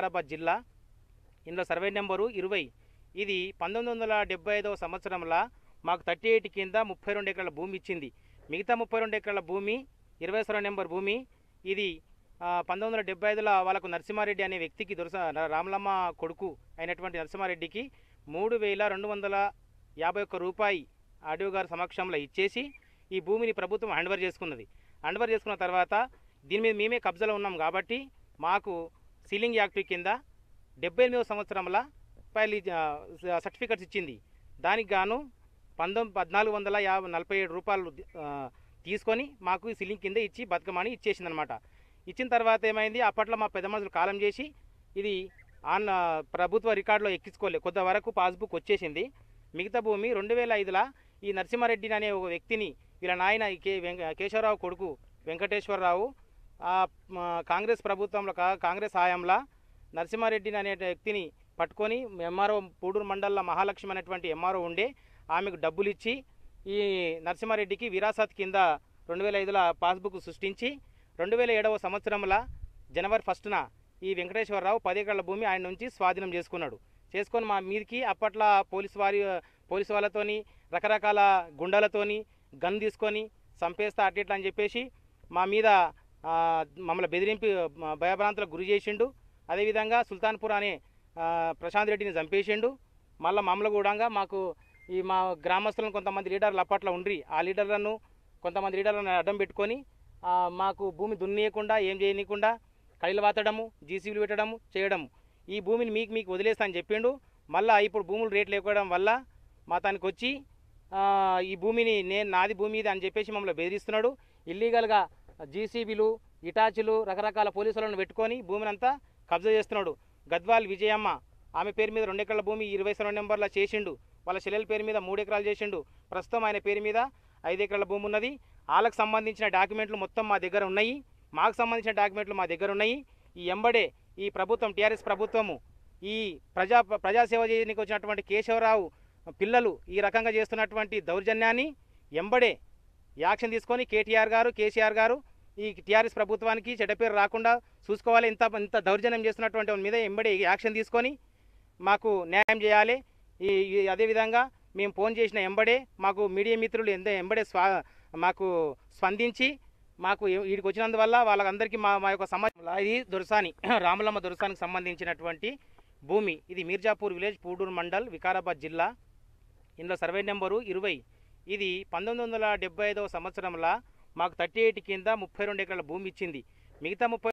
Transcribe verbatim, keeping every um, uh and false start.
వికారాబాద్ జిల్లా. ఇందులో survey number ఇరవై. ఇది పంతొమ్మిది వందల డెబ్బై ఐదవ సంవత్సరంలో మాకు థర్టీ ఎయిట్ కింద ముప్పై రెండు ఎకరాల భూమి ఇచ్చింది. మిగతా ముప్పై రెండు ఎకరాల భూమి ఇరవై సర్వే నెంబర్ భూమి. ఇది పంతొమ్మిది వందల డెబ్బై ఐదులో వాళ్ళకు నరసింహారెడ్డి అనే వ్యక్తికి దొరస రామలమ్మ కొడుకు అయినటువంటి నరసింహారెడ్డికి మూడు వేల రెండు వందల యాభై ఒక్క రూపాయి ఆడియో గారి సమక్షంలో ఇచ్చేసి ఈ భూమిని ప్రభుత్వం హ్యాండ్ఓవర్ చేసుకున్నది. హ్యాండ్ఓవర్ చేసుకున్న తర్వాత దీని మీద మేమే కబ్జాలో ఉన్నాం కాబట్టి మాకు సీలింగ్ యాక్ట్ కింద డెబ్బై ఎనిమిదవ సంవత్సరంలో పైలి సర్టిఫికెట్స్ ఇచ్చింది. దానికి గాను పంతొమ్మిది పద్నాలుగు వందల యాభై నలభై ఏడు రూపాయలు తీసుకొని మాకు ఈ సీలింగ్ కింద ఇచ్చి బతుకమని ఇచ్చేసింది అనమాట. ఇచ్చిన తర్వాత ఏమైంది, అప్పట్లో మా పెద్ద మనుషులు కాలం చేసి ఇది ఆన్ ప్రభుత్వ రికార్డులో ఎక్కించుకోలే, కొంతవరకు పాస్బుక్ వచ్చేసింది. మిగతా భూమి రెండు వేల ఐదులో ఈ నరసింహారెడ్డిని అనే ఒక వ్యక్తిని వీళ్ళ నాయన కే కేశవరావు కొడుకు వెంకటేశ్వరరావు కాంగ్రెస్ ప్రభుత్వంలో కాంగ్రెస్ హయాంలో నరసింహారెడ్డిని అనే వ్యక్తిని పట్టుకొని ఎంఆర్ఓ పూడూరు మండలంలో మహాలక్ష్మి అనేటువంటి ఎంఆర్ఓ ఉండే ఆమెకు డబ్బులు ఇచ్చి ఈ నరసింహారెడ్డికి విరాసత్ కింద రెండు వేల ఐదులో పాస్బుక్ సృష్టించి రెండు వేల ఏడవ సంవత్సరంలో జనవరి ఫస్ట్న ఈ వెంకటేశ్వరరావు పది ఎకరాల భూమి ఆయన నుంచి స్వాధీనం చేసుకున్నాడు. చేసుకొని మా మీదకి అప్పట్లో పోలీసు వారి పోలీసు వాళ్ళతోని రకరకాల గుండాలతోని గన్ తీసుకొని చంపేస్తా అట్లా అని చెప్పేసి మా మీద మమ్మల్ని బెదిరింపి భయభ్రాంతులకు గురి చేసిండు. అదేవిధంగా సుల్తాన్పూర్ అనే ప్రశాంత్ రెడ్డిని చంపేసిండు. మళ్ళీ మమ్మల్ని కూడా మాకు ఈ మా గ్రామస్తులను కొంతమంది లీడర్లు అప్పట్లో ఉండ్రి, ఆ లీడర్లను కొంతమంది లీడర్లను అడ్డం పెట్టుకొని మాకు భూమి దున్నియకుండా ఏం చేయనీయకుండా కైలు వాతడము, జీసీబీలు పెట్టడము చేయడము. ఈ భూమిని మీకు మీకు వదిలేస్తా అని చెప్పిండు. మళ్ళీ ఇప్పుడు భూములు రేట్లు లేకపోవడం వల్ల మా తనకి వచ్చి ఈ భూమిని నేను నాది భూమి ఇది అని చెప్పేసి మమ్మల్ని బెదిరిస్తున్నాడు. ఇల్లీగల్గా జీసీబీలు ఇటాచీలు రకరకాల పోలీసులను పెట్టుకొని భూమిని అంతా కబ్జా చేస్తున్నాడు. గద్వాల్ విజయమ్మ ఆమె పేరు మీద రెండు ఎకరాల భూమి ఇరవై సర్వే నెంబర్లో చేసిండు. వాళ్ళ చెల్లెల పేరు మీద మూడు ఎకరాలు చేసిండు. ప్రస్తుతం ఆయన పేరు మీద ఐదు ఎకరాల భూమి ఉన్నది. వాళ్ళకు సంబంధించిన డాక్యుమెంట్లు మొత్తం మా దగ్గర ఉన్నాయి, మాకు సంబంధించిన డాక్యుమెంట్లు మా దగ్గర ఉన్నాయి. ఈ ఎంబడే ఈ ప్రభుత్వం టీఆర్ఎస్ ప్రభుత్వము ఈ ప్రజా ప్రజాసేవ చేయడానికి వచ్చినటువంటి కేశవరావు పిల్లలు ఈ రకంగా చేస్తున్నటువంటి దౌర్జన్యాన్ని ఎంబడే యాక్షన్ తీసుకొని కేటీఆర్ గారు కేసీఆర్ గారు ఈ టీఆర్ఎస్ ప్రభుత్వానికి చెడ్డ పేరు రాకుండా చూసుకోవాలి. ఇంత ఇంత దౌర్జన్యం చేస్తున్నటువంటి మీద ఎంబడే యాక్షన్ తీసుకొని మాకు న్యాయం చేయాలి. ఈ అదేవిధంగా మేము ఫోన్ చేసిన ఎంబడే మాకు మీడియా మిత్రులు ఎంత ఎంబడే స్వా మాకు స్పందించి మాకు వీడికి వచ్చినందువల్ల వాళ్ళందరికీ మా మా యొక్క సమాజంలో ఇది దొరసాని రామలమ్మ దొరసానికి సంబంధించినటువంటి భూమి. ఇది మీర్జాపూర్ విలేజ్ పూడూరు మండల్ వికారాబాద్ జిల్లా. ఇందులో సర్వే నెంబరు ఇరవై. ఇది పంతొమ్మిది వందల డెబ్బై ఐదవ సంవత్సరంలో మాకు థర్టీ ఎయిట్ కింద ముప్పై రెండు ఎకరాల భూమి ఇచ్చింది. మిగతా ముప్పై